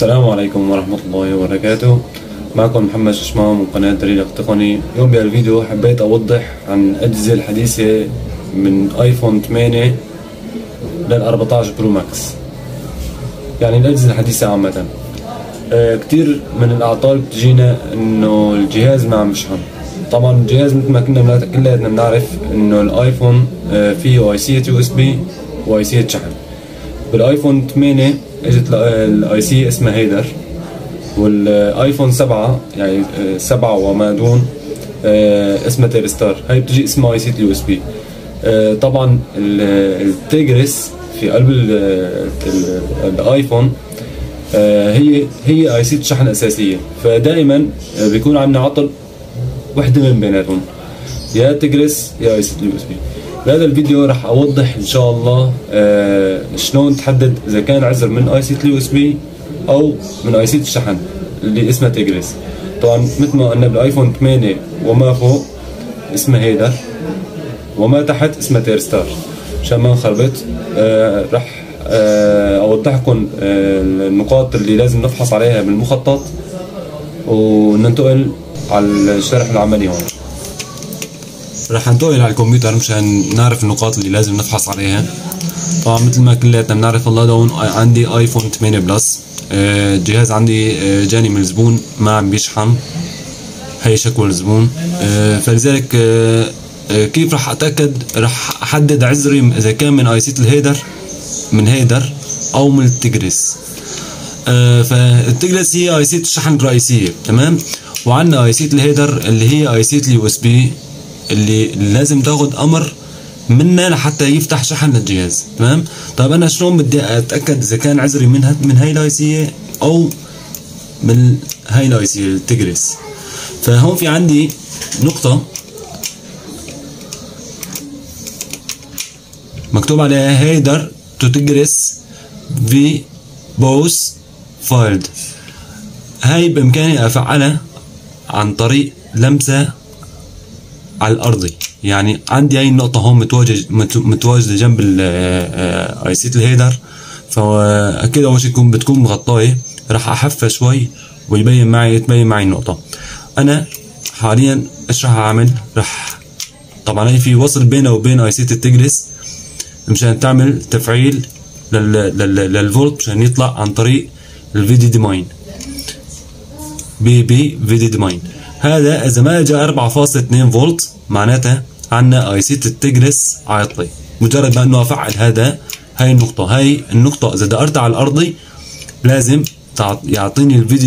السلام عليكم ورحمة الله وبركاته. معكم محمد ششمام من قناة دليلك التقني. اليوم بهالفيديو حبيت أوضح عن الأجهزة الحديثة من ايفون 8 لل 14 برو ماكس، يعني الأجهزة الحديثة عامة. كتير من الأعطال بتجينا إنه الجهاز ما عم يشحن. طبعا الجهاز مثل ما كلياتنا بنعرف إنه الآيفون فيه آيسية USB وآيسية شحن. بالايفون 8 اجت الاي سي اسمها هيدر، والايفون 7 يعني 7 وما دون اسمها تيرستار، هي بتجي اسمها اي سي اليو اس بي. طبعا التيجرس في قلب الايفون هي اي سي شحن اساسيه، فدائما بيكون عندنا عطل وحده من بيناتهم، يا تيجرس يا اي سي اليو اس بي. بهذا الفيديو راح اوضح ان شاء الله شلون تحدد اذا كان عذر من اي سي اليو اس بي او من اي سي الشحن اللي اسمها تيجرس. طبعا مثل ما قلنا بالايفون 8 وما فوق اسمها هيدر، وما تحت اسمها تيرستار. عشان ما نخربط راح اوضح لكم النقاط اللي لازم نفحص عليها بالمخطط، وننتقل على الشرح العملي. هون راح ننتقل على الكمبيوتر مشان نعرف النقاط اللي لازم نفحص عليها. طبعا مثل ما كلياتنا بنعرف الله دون عندي ايفون 8 بلس. الجهاز عندي جاني من الزبون ما عم بيشحن، هي شكوى الزبون. فلذلك كيف راح اتاكد؟ راح احدد عذري اذا كان من ايسيت الهيدر او من التيجرس. فالتيجرس هي ايسيت الشحن الرئيسيه، تمام. وعندنا ايسيت الهيدر اللي هي ايسيت اليو اس بي اللي لازم تاخد امر منا لحتى يفتح شحن للجهاز، تمام. طيب انا شلون بدي اتاكد اذا كان عذري من هاي الايسيه او من هاي الايسيه التيجرس؟ فهون في عندي نقطه مكتوب عليها هيدر تو تيجرس في بوس فايلد. هاي بامكاني افعلها عن طريق لمسه على الارضي، يعني عندي هاي النقطة هون متواجدة جنب ايسيت الهيدر، فاكيد اول شيء بتكون مغطاية. راح احفها شوي ويبين معي النقطة. انا حاليا ايش راح اعمل؟ راح طبعا هي في وصل بينه وبين ايسيت التيجرس مشان تعمل تفعيل للفولت مشان يطلع عن طريق الفيدي ديماين فيدي ديماين. هذا اذا ما اجى 4.2 فولت معناتها عندنا ايسيت التيجرس عاطلة. مجرد ما انه افعل هاي النقطة اذا دقرتها على الارضي لازم يعطيني الفيدي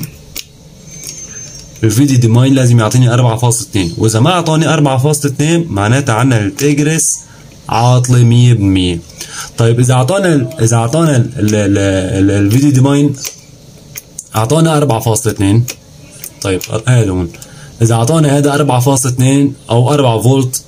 ديماين لازم يعطيني 4.2، واذا ما اعطاني 4.2 معناتها عندنا التيجرس عاطلة 100%. طيب اذا اعطانا الفيدي ديماين اعطانا 4.2، طيب هذا هون اذا اعطانا هذا 4.2 او 4 فولت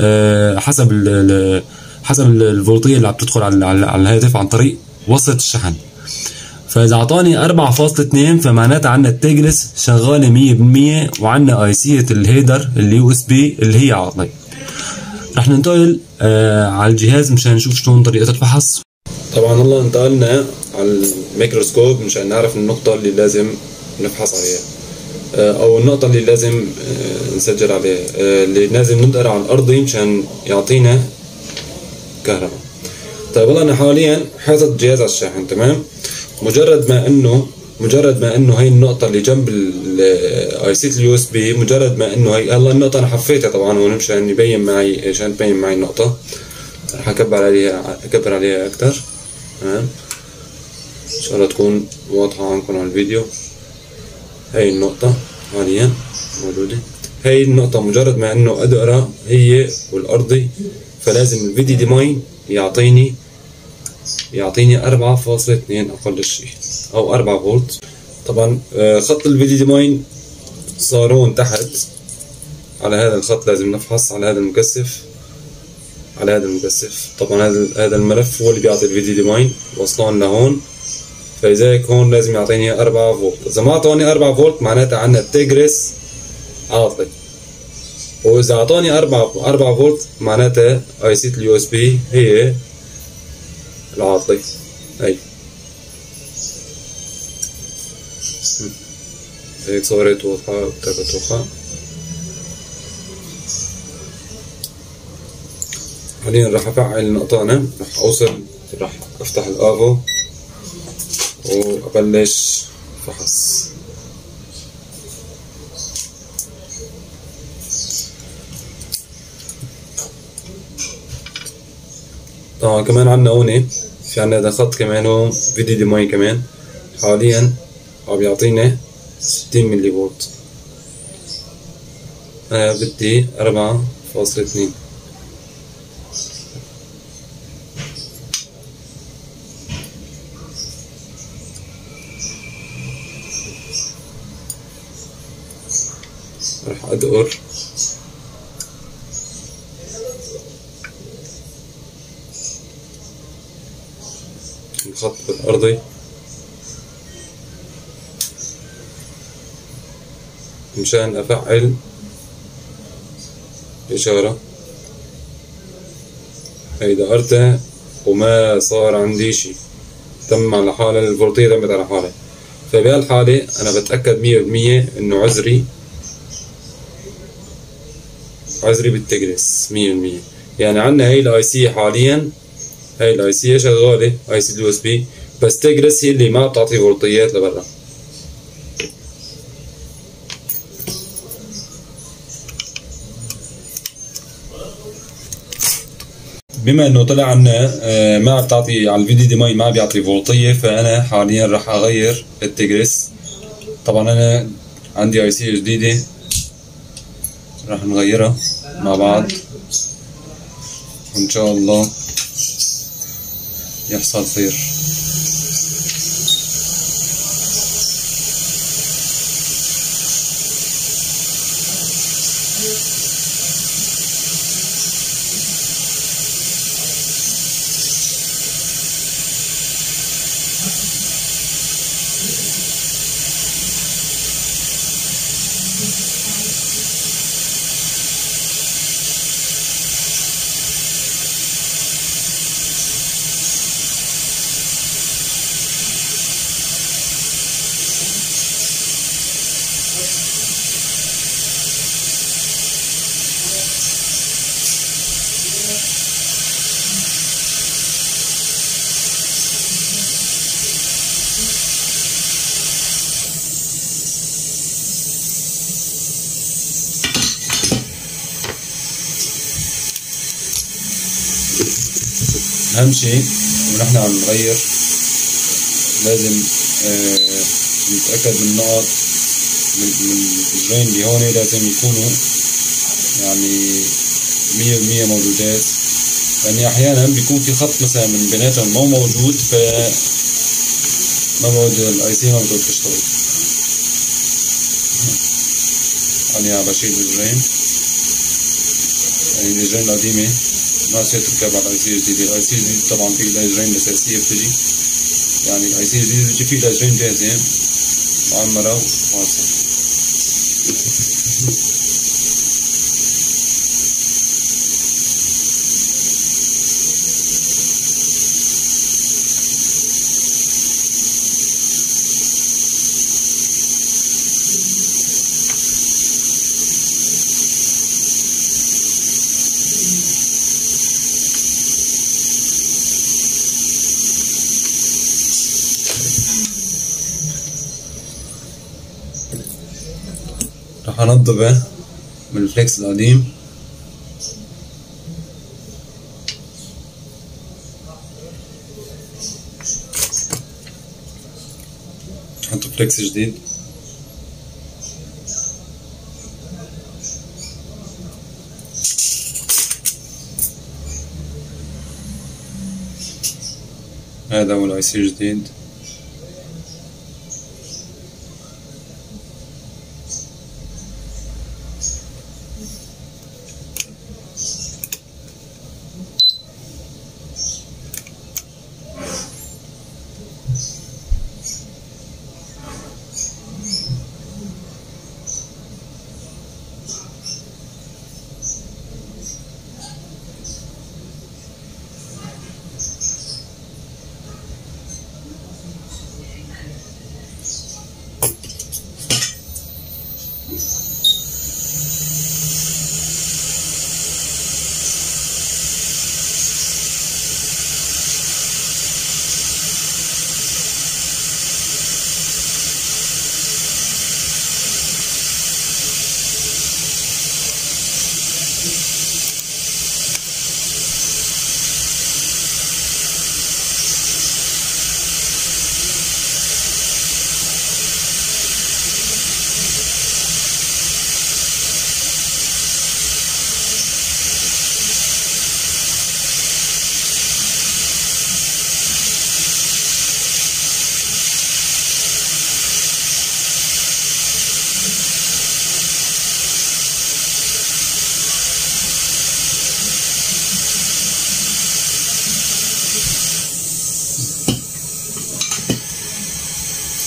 حسب الفولتيه اللي عم تدخل على الهاتف عن طريق وصلة الشحن. فاذا اعطاني 4.2 فمعناتها عندنا التيجرس شغاله 100%، وعندنا ايسية الهيدر اليو اس بي اللي هي عاطله. رح ننتقل على الجهاز مشان نشوف شلون طريقه الفحص. طبعا هلا انتقلنا على الميكروسكوب مشان نعرف النقطه اللي لازم نفحص عليها، او النقطة اللي لازم نسجل عليها، اللي لازم ندقر على الارضي مشان يعطينا كهرباء. طيب والله انا حاليا حاطط الجهاز على الشاحن، تمام. مجرد ما انه هي النقطة اللي جنب الايسيت اليو اس بي، مجرد ما انه هي هلا النقطة انا حفيتها طبعا هون مشان تبين معي النقطة. رح اكبر عليها اكثر، تمام، ان شاء الله تكون واضحة عندكم على الفيديو. هاي النقطة حاليا موجودة. هاي النقطة مجرد ما انه ادقرها هي والارضي، فلازم الفيدي ديماين يعطيني 4.2 اقل شيء او 4 فولت. طبعا خط الفيدي ديماين صار هون تحت على هذا الخط، لازم نفحص على هذا المكثف. طبعا هذا الملف هو اللي بيعطي الفيدي ديماين، وصلان لهون، فلذلك هون لازم يعطيني 4 فولت. اذا ما اعطاني 4 فولت معناتها عندنا التيجرس عاطلة، واذا اعطاني 4 فولت معناتها ايسيت اليو اس بي هي العاطلة. هي هيك صارت واضحة بتوقع. حاليا راح افعل النقطانة، راح افتح الافو وابلش فحص. طبعا كمان عنا هون في عنا هذا خط كمان هون فيدي دي ماي كمان حاليا عم يعطينا 60 ملي فولت. انا بدي 4.2. راح ادقر الخط بالارضي مشان افعل الاشارة. هي دقرتها وما صار عندي شي، تم على حالة الفولتية تمت على حالة. فبهالحالة انا بتأكد 100% انه عذري بالتجرس 100%. يعني عنا هي الاي سي حاليا، هي الاي سي شغالة اي سي اليو اس بي، بس تجرس هي اللي ما بتعطي فولتيات لبرا. بما انه طلع عنا ما بتعطي على الفي دي ماي ما بيعطي فولتية، فانا حاليا راح اغير التجرس. طبعا انا عندي اي سي جديدة راح نغيرها مع بعض وان شاء الله يحصل خير. اهم شيء ونحن عم نغير لازم نتأكد من النقط من الجرين اللي هون لازم يكونوا يعني 100% موجودات، لأن أحيانا بيكون في خط مثلا من بيناتهم مو موجود، ف ما بعود الاي سي ما بدها تشتغل. أنا عم بشيل الجرين، يعني الجرين القديمة ما صارت تركب على الاي سي الجديدة. الاي سي الجديد طبعا في لها جرين أساسية بتجي، يعني الاي سي الجديد بتجي في لها جرين جاهزة معمرة وخالصة. راح انضبه من الفليكس القديم. نحط فليكس جديد. هذا هو الاي سي الجديد.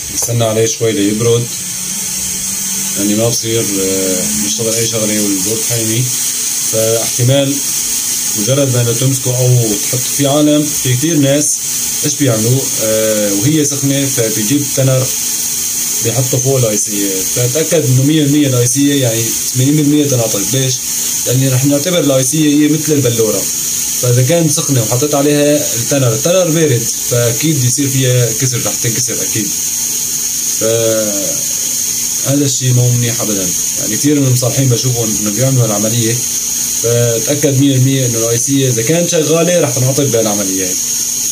نستنى عليه شوي ليبرد، يعني ما بصير نشتغل اي شغله والبورد حامي. فاحتمال مجرد ما تمسكه او تحط في عالم، في كثير ناس ايش بيعملوا وهي سخنه فبيجيب تنر بيحطوا فوق الايسيه. فتاكد انه 100% الايسيه يعني 80% تناطق. ليش؟ لاني رح نعتبر الايسيه هي مثل البلوره، فاذا كانت سخنه وحطيت عليها التنر بارد فاكيد يصير فيها كسر، رح تنكسر اكيد. فهذا الشيء مو منيح ابدا. يعني كثير من المصلحين بشوفهم انه بيعملوا العمليه، فتاكد 100% انه الايسيه اذا كانت شغاله رح تنعطف بهالعمليه هي.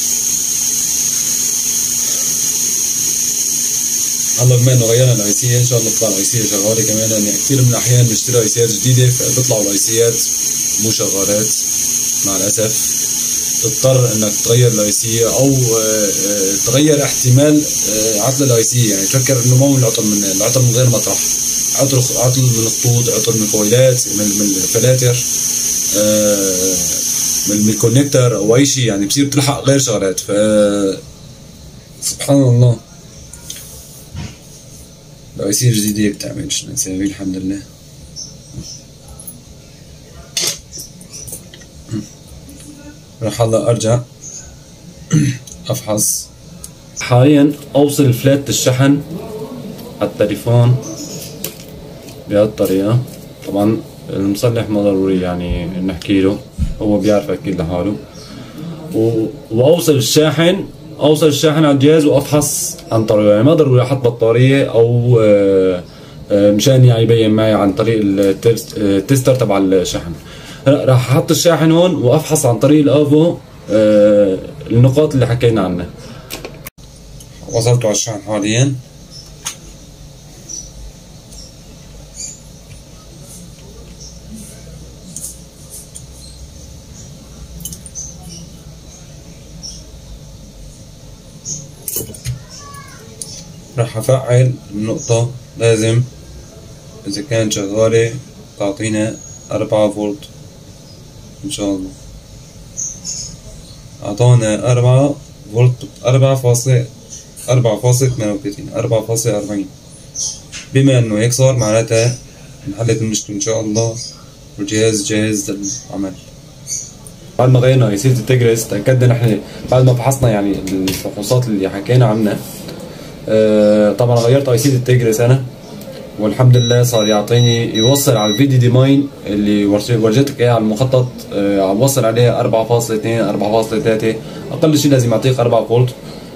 هلا بما انه غيرنا الايسيه ان شاء الله تطلع الايسيه شغاله كمان، لان كثير من الاحيان بنشتري ايسيات جديده فبيطلعوا الايسيات مو شغالات مع الاسف. تضطر انك تغير الايسيه او تغير احتمال عطل الايسيه. يعني تفكر انه مو العطل من غير مطرح، عطل من الخطوط، عطل من الكويلات، من الفلاتر، من الكونكتر او اي شيء. يعني بصير تلحق غير شغلات. ف سبحان الله الايسيه الجديده بتعملش نسوي الحمد لله. راح هلا ارجع افحص. حاليا اوصل فلات الشحن على التليفون بهالطريقة. طبعا المصلح ما ضروري يعني نحكي له، هو بيعرف اكيد لحاله. واوصل الشاحن على الجهاز وافحص عن طريقه. يعني ما ضروري احط بطارية او مشان يعني يبين معي عن طريق التستر تبع الشحن. راح احط الشاحن هون وافحص عن طريق الافو النقاط اللي حكينا عنها. وصلت على الشحن حاليا. راح افعل النقطة. لازم اذا كانت شغالة تعطينا 4 فولت ان شاء الله. اعطانا 4 فولت 4.40. بما انه هيك صار معناتها انحلت المشكلة ان شاء الله والجهاز جاهز للعمل. بعد ما غيرنا ايسية التجرس تأكدنا نحن بعد ما فحصنا يعني الفحوصات اللي حكينا عنها. طبعا غيرت ايسية التجرس انا والحمد لله صار يعطيني يوصل على الفي دي دي ماين اللي ورجيتك اياه على المخطط. عم وصل عليها 4.2 4.3 اقل شيء لازم يعطيك 4 فولت.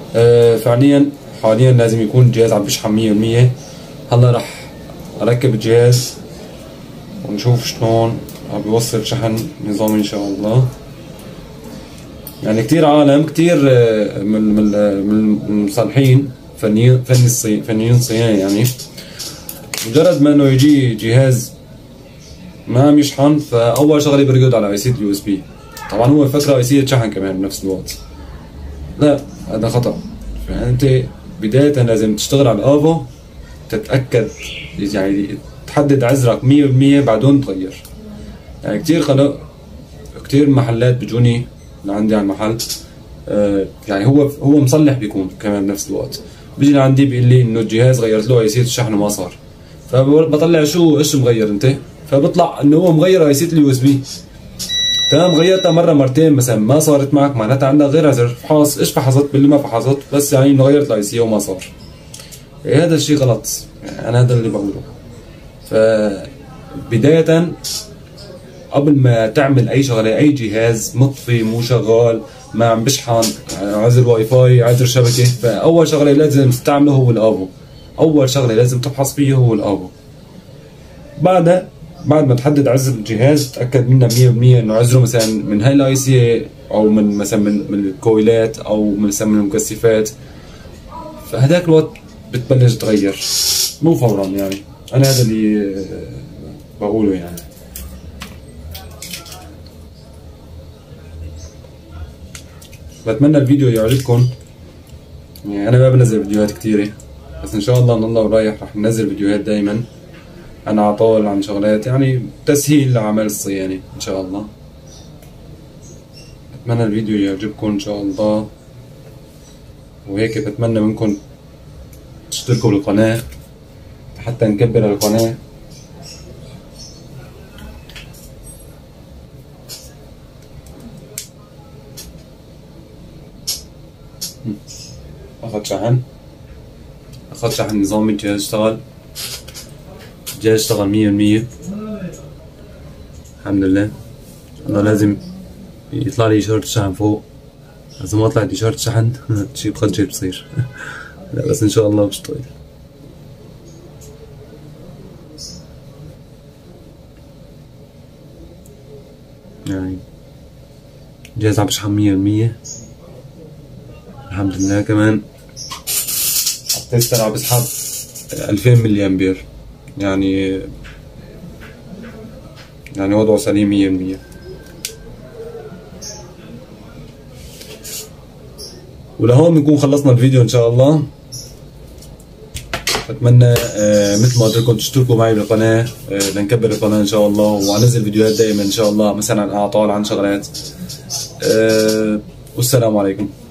حاليا لازم يكون الجهاز عم بيشحن 100%. هلا رح اركب الجهاز ونشوف شلون عم بيوصل شحن نظامي ان شاء الله. يعني كثير عالم كثير من المصلحين فنيين صيانه يعني مجرد ما انه يجي جهاز ما عم يشحن فاول شغله بركض على ايسية اليو اس بي. طبعا هو فكره ايسية شحن كمان بنفس الوقت. لا هذا خطا. فانت بدايه لازم تشتغل على الافو تتاكد يعني تحدد عذرك 100% بعدين تغير. يعني كثير محلات بيجوني لعندي على المحل يعني هو مصلح بيكون كمان بنفس الوقت. بيجي لعندي بيقول لي انه الجهاز غيرت له ايسية الشحن وما صار. فبطلع ايش مغير انت؟ فبطلع انه هو مغير ايسية اليو اس بي. تمام غيرتها مره مرتين مثلا ما صارت معك معناتها عندك غير عذر. فحص ايش فحصت باللي ما فحصت بس يعني انه غيرت الايسية وما صار. هذا الشيء غلط. يعني انا هذا اللي بقوله. فبداية قبل ما تعمل اي شغله اي جهاز مطفي مو شغال ما عم بشحن عذر واي فاي عذر شبكه فاول شغله لازم تستعمله هو الافو. اول شغله لازم تفحص فيه هو الافو. بعد ما تحدد عذر الجهاز تاكد منه 100% انه عذره مثلا من هاي الاي سي او من مثلا من الكويلات او مثلا من المكثفات. فهداك الوقت بتبلش تغير مو فورا. يعني انا هذا اللي بقوله. يعني بتمنى الفيديو يعجبكم. يعني انا ما بنزل فيديوهات كثيره بس ان شاء الله من الله ورايح رح ننزل فيديوهات دائما. انا عطول عن شغلات يعني تسهيل لعمل الصيانه ان شاء الله. بتمنى الفيديو يعجبكم ان شاء الله. وهيك بتمنى منكم تشتركوا بالقناة حتى نكبر القناة. اخذ شحن نظامي. الجهاز اشتغل 100%. الحمد لله. انا لازم يطلع لي اشارة الشحن فوق، اذا ما طلعت اشارة شحن شي بخجل بصير. لا بس ان شاء الله بشتغل. يعني الجهاز عم بشحن 100%. الحمد لله. كمان التستر عم بسحب 2000 ملي امبير، يعني وضعه سليم 100%. ولهون بنكون خلصنا الفيديو ان شاء الله. بتمنى مثل ما قلت لكم تشتركوا معي بالقناه لنكبر القناه ان شاء الله، وعنزل فيديوهات دائما ان شاء الله، مثلا عن اعطال، عن شغلات. والسلام عليكم.